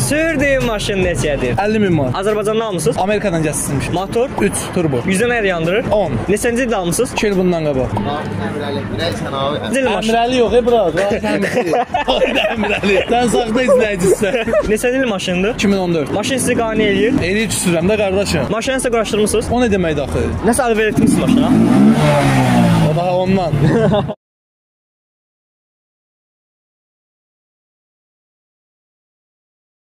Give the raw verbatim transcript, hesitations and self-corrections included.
Sürdüyün maşın neçədir? əlli min manat. Azərbaycandan almısınız? Amerikadan gətirmişəm. Motor? üç turbo. yüzdən ər yandırır? on. Neçənci ildə almısınız? iki il bundan qabaq. Neçənci il maşın? Əmirəli yox, e bura. Əmirəli. Sən saxta izləyicisən. Neçənci il maşındır? iki min on dörd. Maşın sizi qane eləyir? Eləyir ki, sürəm də qardaşım. Maşını sizə quraşdırmısınız? O nə deməkdir axı? Nəsə əvvəl etmişsiniz maşına? O daha ondan.